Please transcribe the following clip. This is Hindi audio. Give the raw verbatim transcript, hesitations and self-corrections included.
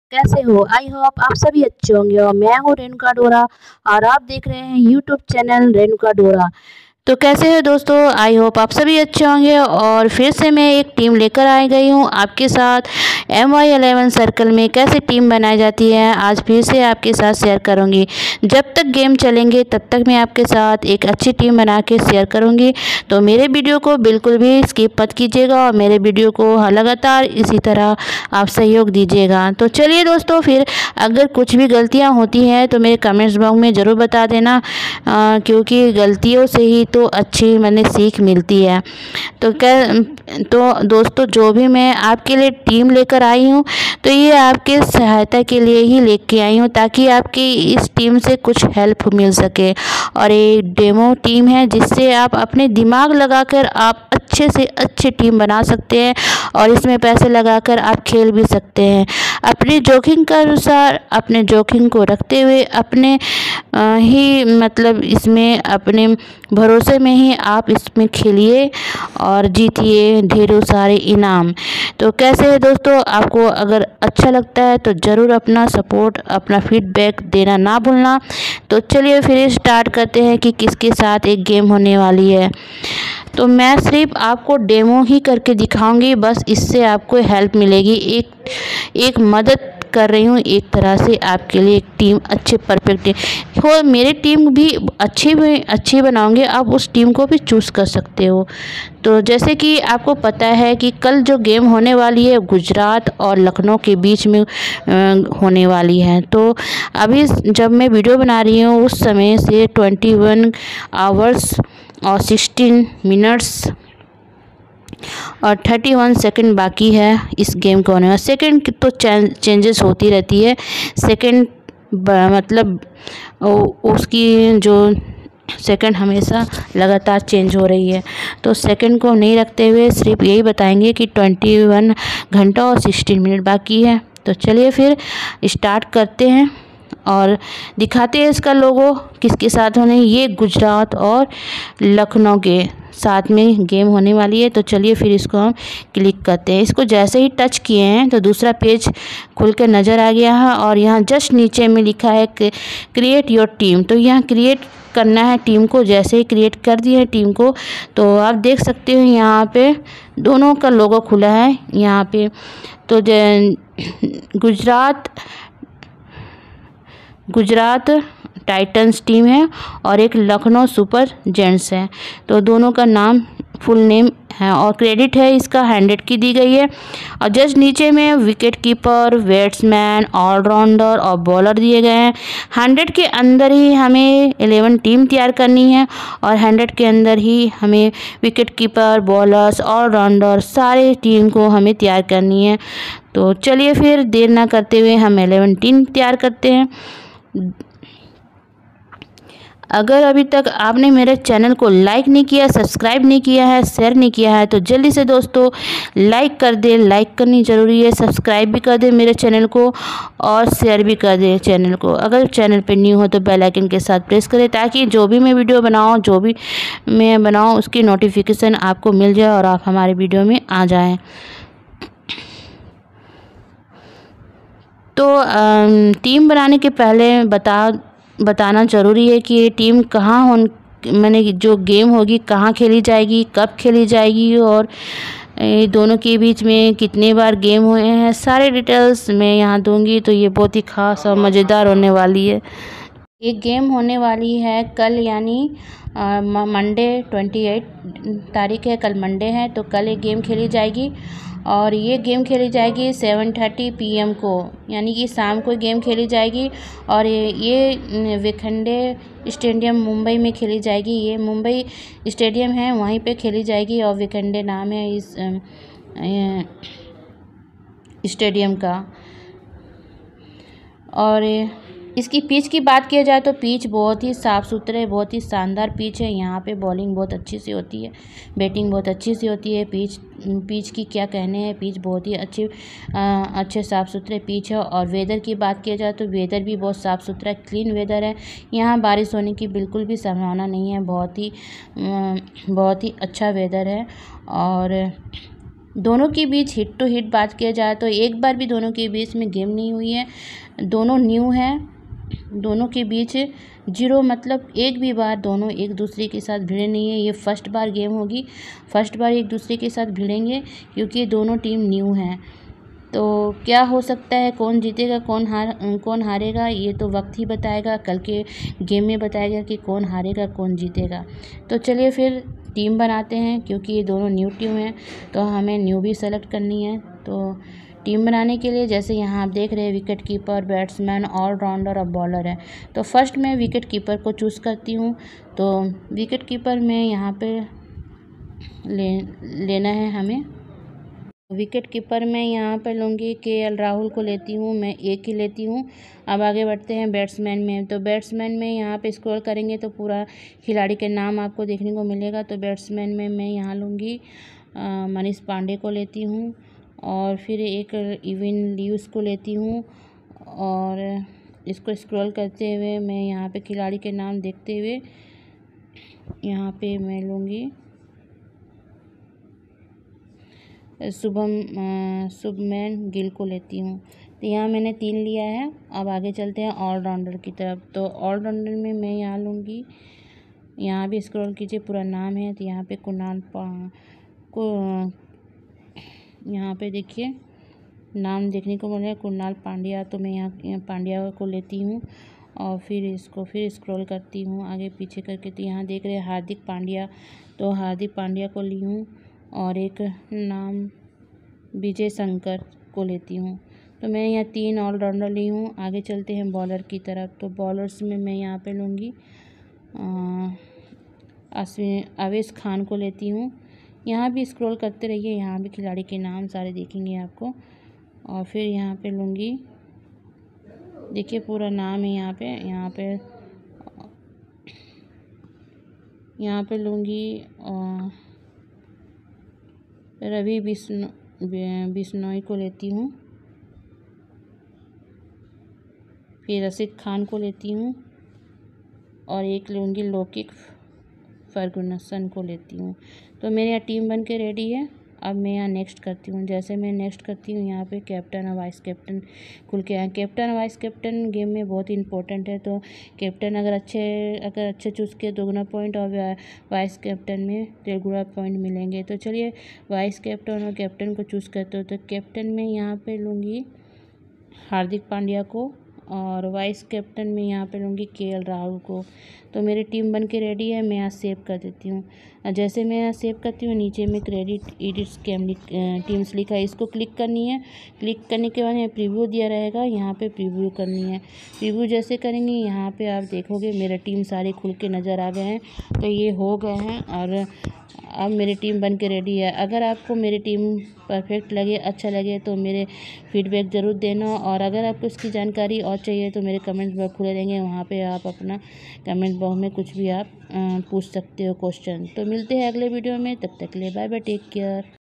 कैसे हो? आई होप आप सभी अच्छे होंगे और मैं हूँ रेणुका डोरा और आप देख रहे हैं यूट्यूब चैनल रेणुका डोरा। तो कैसे हो दोस्तों? आई होप आप सभी अच्छे होंगे और फिर से मैं एक टीम लेकर आई गई हूँ आपके साथ। एम वाई इलेवन सर्कल में कैसे टीम बनाई जाती है आज फिर से आपके साथ शेयर करूँगी। जब तक गेम चलेंगे तब तक मैं आपके साथ एक अच्छी टीम बना के शेयर करूँगी। तो मेरे वीडियो को बिल्कुल भी स्किप मत कीजिएगा और मेरे वीडियो को लगातार इसी तरह आप सहयोग दीजिएगा। तो चलिए दोस्तों, फिर अगर कुछ भी गलतियाँ होती हैं तो मेरे कमेंट्स बॉक्स में ज़रूर बता देना, आ, क्योंकि गलतियों से ही तो अच्छी मैंने सीख मिलती है। तो क्या तो दोस्तों, जो भी मैं आपके लिए टीम लेकर आई हूँ तो ये आपके सहायता के लिए ही लेके आई हूँ, ताकि आपकी इस टीम से कुछ हेल्प मिल सके। और ये डेमो टीम है जिससे आप अपने दिमाग लगाकर आप अच्छे से अच्छी टीम बना सकते हैं और इसमें पैसे लगाकर आप खेल भी सकते हैं। अपने जोखिम के अनुसार अपने जोखिम को रखते हुए अपने आ, ही मतलब इसमें अपने भरोसे में ही आप इसमें खेलिए और जीतिए ढेरों सारे इनाम। तो कैसे है दोस्तों, आपको अगर अच्छा लगता है तो ज़रूर अपना सपोर्ट अपना फीडबैक देना ना भूलना। तो चलिए फिर स्टार्ट करते हैं कि किसके साथ एक गेम होने वाली है। तो मैं सिर्फ आपको डेमो ही करके दिखाऊंगी, बस इससे आपको हेल्प मिलेगी। एक एक मदद कर रही हूँ एक तरह से आपके लिए। एक टीम अच्छे परफेक्ट हो, मेरी टीम भी अच्छी भी अच्छी बनाऊंगी, आप उस टीम को भी चूज़ कर सकते हो। तो जैसे कि आपको पता है कि कल जो गेम होने वाली है गुजरात और लखनऊ के बीच में होने वाली है। तो अभी जब मैं वीडियो बना रही हूँ उस समय से ट्वेंटी वन आवर्स और सिक्सटीन मिनट्स और थर्टी वन सेकेंड बाकी है इस गेम को होने में। सेकेंड तो चेंजेस होती रहती है, सेकेंड मतलब उसकी जो सेकंड हमेशा लगातार चेंज हो रही है। तो सेकंड को नहीं रखते हुए सिर्फ यही बताएंगे कि ट्वेंटी वन घंटा और सिक्सटीन मिनट बाकी है। तो चलिए फिर स्टार्ट करते हैं और दिखाते हैं इसका लोगो किसके साथ होने। ये गुजरात और लखनऊ के साथ में गेम होने वाली है। तो चलिए फिर इसको हम क्लिक करते हैं। इसको जैसे ही टच किए हैं तो दूसरा पेज खुल कर नज़र आ गया है और यहाँ जस्ट नीचे में लिखा है क्रिएट योर टीम। तो यहाँ क्रिएट करना है टीम को। जैसे ही क्रिएट कर दिया है टीम को तो आप देख सकते हो यहाँ पे दोनों का लोगो खुला है यहाँ पे। तो गुजरात गुजरात टाइटंस टीम है और एक लखनऊ सुपर जेंट्स है। तो दोनों का नाम फुल नेम है और क्रेडिट है इसका हंड्रेड की दी गई है। और जस्ट नीचे में विकेट कीपर, बैट्समैन, ऑलराउंडर और बॉलर दिए गए हैं। हंड्रेड के अंदर ही हमें इलेवन टीम तैयार करनी है और हंड्रेड के अंदर ही हमें विकेट कीपर, बॉलर्स, ऑलराउंडर सारे टीम को हमें तैयार करनी है। तो चलिए फिर देर ना करते हुए हम इलेवन टीम तैयार करते हैं। अगर अभी तक आपने मेरे चैनल को लाइक नहीं किया, सब्सक्राइब नहीं किया है, शेयर नहीं किया है तो जल्दी से दोस्तों लाइक कर दे। लाइक करनी ज़रूरी है, सब्सक्राइब भी कर दे मेरे चैनल को और शेयर भी कर दे चैनल को। अगर चैनल पे न्यू हो तो बेल आइकन के साथ प्रेस करें ताकि जो भी मैं वीडियो बनाऊँ जो भी मैं बनाऊँ उसकी नोटिफिकेशन आपको मिल जाए और आप हमारे वीडियो में आ जाएँ। तो टीम बनाने के पहले बता बताना ज़रूरी है कि ये टीम कहाँ हो, मैंने जो गेम होगी कहाँ खेली जाएगी, कब खेली जाएगी और दोनों के बीच में कितने बार गेम हुए हैं, सारे डिटेल्स मैं यहाँ दूंगी। तो ये बहुत ही ख़ास और मज़ेदार होने वाली है। ये गेम होने वाली है कल, यानी मंडे ट्वेंटी एट तारीख है, कल मंडे है। तो कल ये गेम खेली जाएगी और ये गेम खेली जाएगी सेवन थर्टी पी एम को, यानी कि शाम को गेम खेली जाएगी। और ये ये विखंडे स्टेडियम मुंबई में खेली जाएगी। ये मुंबई स्टेडियम है वहीं पे खेली जाएगी और विखंडे नाम है इस स्टेडियम का। और इसकी पिच की बात किया जाए तो पिच बहुत ही साफ़ सुथरे बहुत ही शानदार पिच है। यहाँ पे बॉलिंग बहुत अच्छी सी होती है, बैटिंग बहुत अच्छी सी होती है। पिच पिच की क्या कहने हैं, पिच बहुत ही अच्छे अच्छे साफ़ सुथरे पिच है। और वेदर की बात किया जाए तो वेदर भी बहुत साफ़ सुथरा क्लीन वेदर है। यहाँ बारिश होने की बिल्कुल भी संभावना नहीं है, बहुत ही बहुत ही अच्छा वेदर है। और दोनों के बीच हिट टू हिट बात किया जाए तो एक बार भी दोनों के बीच में गेम नहीं हुई है। दोनों न्यू है, दोनों के बीच जीरो मतलब एक भी बार दोनों एक दूसरे के साथ भिड़े नहीं है। ये फर्स्ट बार गेम होगी, फर्स्ट बार एक दूसरे के साथ भिड़ेंगे क्योंकि दोनों टीम न्यू हैं। तो क्या हो सकता है, कौन जीतेगा कौन हार कौन हारेगा ये तो वक्त ही बताएगा, कल के गेम में बताएगा कि कौन हारेगा कौन जीतेगा। तो चलिए फिर टीम बनाते हैं, क्योंकि ये दोनों न्यू टीम है तो हमें न्यू भी सेलेक्ट करनी है। तो टीम बनाने के लिए जैसे यहाँ आप देख रहे हैं विकेट कीपर, बैट्समैन, ऑलराउंडर और बॉलर है। तो फर्स्ट मैं विकेट कीपर को चूज़ करती हूँ। तो विकेट कीपर में यहाँ पे ले लेना है हमें। विकेट कीपर में यहाँ पर लूँगी के एल राहुल को लेती हूँ, मैं एक ही लेती हूँ। अब आगे बढ़ते हैं बैट्समैन में। तो बैट्समैन में यहाँ पे स्क्रॉल करेंगे तो पूरा खिलाड़ी के नाम आपको देखने को मिलेगा। तो बैट्समैन में मैं यहाँ लूँगी मनीष पांडे को लेती हूँ, और फिर एक इविन ल्यूस को लेती हूँ। और इसको स्क्रॉल करते हुए मैं यहाँ पे खिलाड़ी के नाम देखते हुए यहाँ पे मैं लूँगी शुभम शुभमैन गिल को लेती हूँ। तो यहाँ मैंने तीन लिया है। अब आगे चलते हैं ऑलराउंडर की तरफ। तो ऑलराउंडर में मैं यहाँ लूँगी, यहाँ भी स्क्रॉल कीजिए पूरा नाम है। तो यहाँ पे कुणाल पा को यहाँ पे देखिए नाम देखने को मिल रहा है कुणाल पांड्या। तो मैं यहाँ, यहाँ पांड्या को लेती हूँ और फिर इसको फिर स्क्रॉल करती हूँ आगे पीछे करके। तो यहाँ देख रहे हैं हार्दिक पांड्या, तो हार्दिक पांड्या को ली हूँ। और एक नाम विजय शंकर को लेती हूँ। तो मैं यहाँ तीन ऑलराउंडर ली हूँ। आगे चलते हैं बॉलर की तरफ। तो बॉलर्स में मैं यहाँ पे लूँगी अश्विन अवेश खान को लेती हूँ। यहाँ भी स्क्रॉल करते रहिए, यहाँ भी खिलाड़ी के नाम सारे देखेंगे आपको। और फिर यहाँ पे लूँगी, देखिए पूरा नाम है यहाँ पे यहाँ पे यहाँ पे लूँगी रवि बिश्नो बिश्नोई को लेती हूँ। फिर रशीद खान को लेती हूँ और एक लूँगी लौकिक फर्गुसन को लेती हूँ। तो मेरे यहाँ टीम बन के रेडी है। अब मैं यहाँ नेक्स्ट करती हूँ। जैसे मैं नेक्स्ट करती हूँ यहाँ पे कैप्टन और वाइस कैप्टन खुल के आए। कैप्टन और वाइस कैप्टन गेम में बहुत इंपॉर्टेंट है। तो कैप्टन अगर अच्छे अगर अच्छे चूज़ किए तो गुना पॉइंट, और वाइस कैप्टन में डेढ़ गुना पॉइंट मिलेंगे। तो चलिए वाइस कैप्टन और कैप्टन को चूज़ करते हो। तो कैप्टन में यहाँ पे लूँगी हार्दिक पांड्या को, और वाइस कैप्टन में यहाँ पे लूँगी के एल राहुल को। तो मेरी टीम बन के रेडी है। मैं यहाँ सेव कर देती हूँ। जैसे मैं यहाँ सेव करती हूँ नीचे में क्रेडिट एडिट्स कैम टीम्स लिखा है, इसको क्लिक करनी है। क्लिक करने के बाद यहाँ प्रीव्यू दिया रहेगा, यहाँ पे प्रीव्यू करनी है। प्रीव्यू जैसे करेंगे यहाँ पे आप देखोगे मेरा टीम सारे खुल के नज़र आ गए हैं। तो ये हो गए हैं और अब मेरी टीम बन के रेडी है। अगर आपको मेरी टीम परफेक्ट लगे, अच्छा लगे तो मेरे फीडबैक ज़रूर देना। और अगर आपको इसकी जानकारी और चाहिए तो मेरे कमेंट बॉक्स खुले रहेंगे, वहाँ पे आप अपना कमेंट बॉक्स में कुछ भी आप पूछ सकते हो क्वेश्चन। तो मिलते हैं अगले वीडियो में, तब तक के लिए बाय बाय, टेक केयर।